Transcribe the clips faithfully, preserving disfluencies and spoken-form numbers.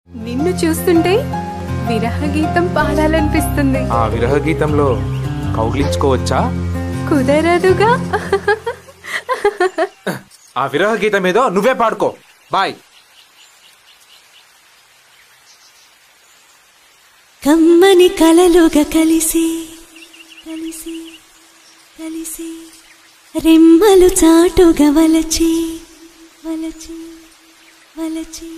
నిన్ను చూస్తుంటే విరహ గీతం పాడాలనిపిస్తుంది. ఆ విరహ గీతంలో కౌగిలించుకోవచ్చా? కుదరదుగా. ఆ విరహ గీతం ఏదో నువ్వే పాడుకో. బాయ్. కమ్మని కలలుగా కలిసి కలిసి కలిసి రెమ్మలు చాటుగా వలచి వలచి వలచి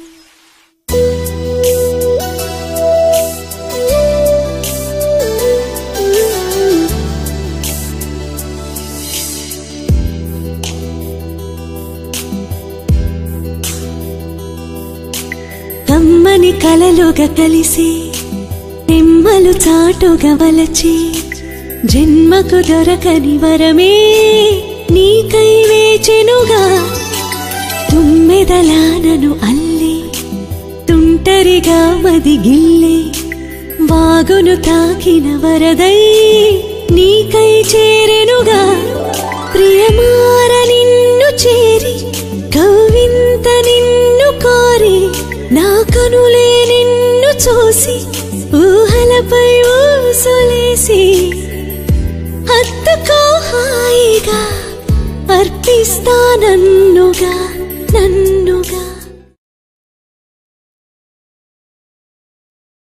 కమ్మని కలలుగా కలిసి రెమ్మలు చాటుగా వలచి జన్మకు దొరకని వరమే నీకై వేచెనుగా తుమ్మెదలానను అల్లి తుంటరిగా మదిగిల్లి వాగును తాకిన వరదై నీకై చేరెనుగా ప్రియమార నిన్ను చేరి కవ్వింత నిన్ను కోరి నా కనులే నిన్ను చూసి ఊహలపై ఊసులేసి హత్తుకో హాయిగా అర్పిస్తా నన్నుగా నన్నుగా